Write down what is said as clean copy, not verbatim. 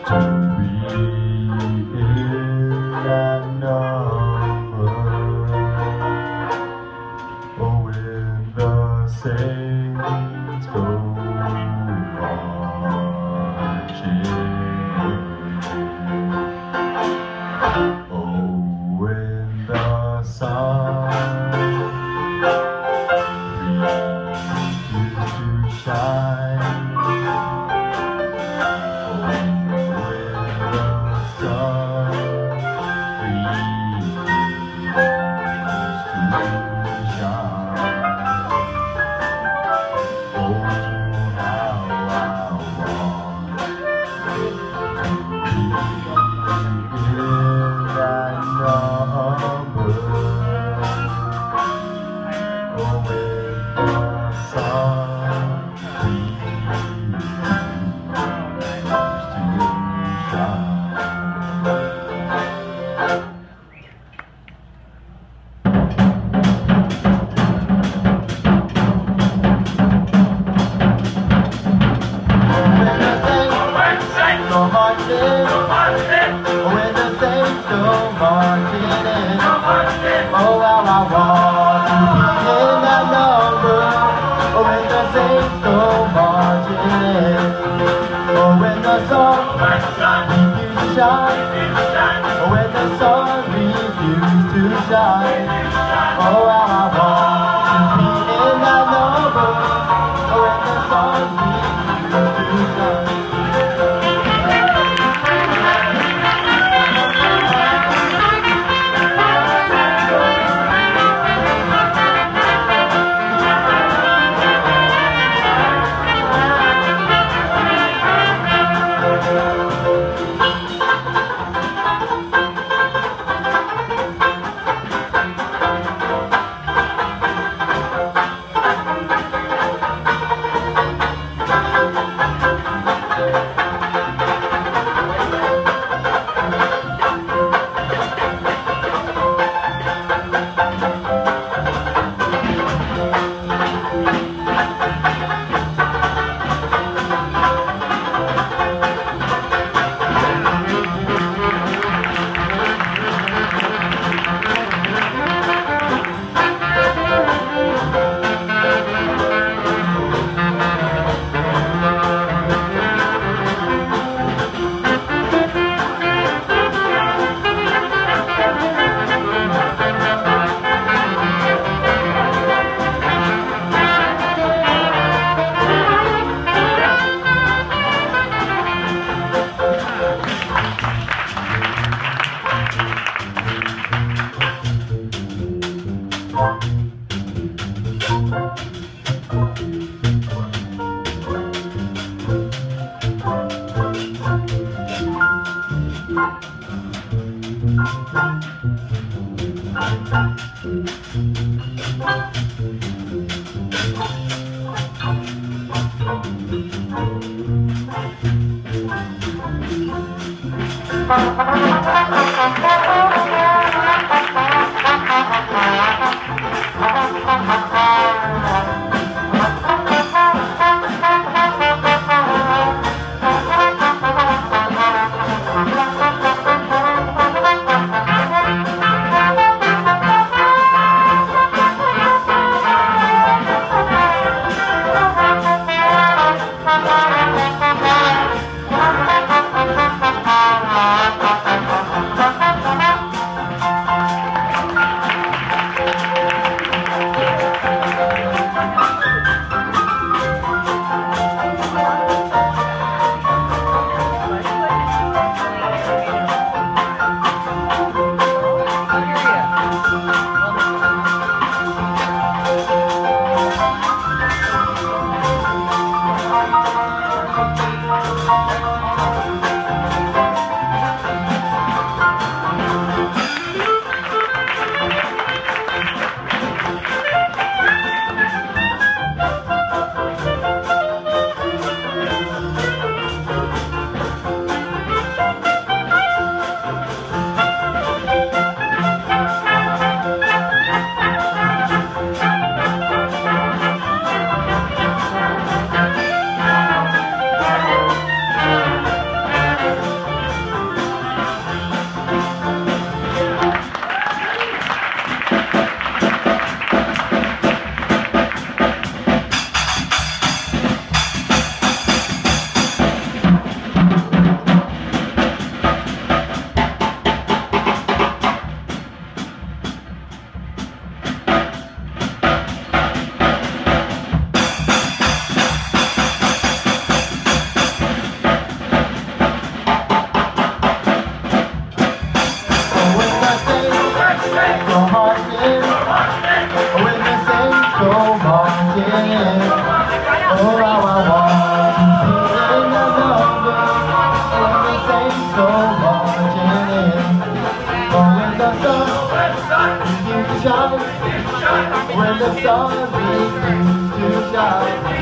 to be in that number. Oh, when the saints go marching. Oh, when the sun begins to shine. When the saints go marching in, oh how I want to be in that number. Oh, when the saints go marching in, oh, when the sun refuses to shine, oh, when the sun refuses to shine, oh how I want to be in that number. Oh, when the sun refuses to shine. shine when the sun begins to shine.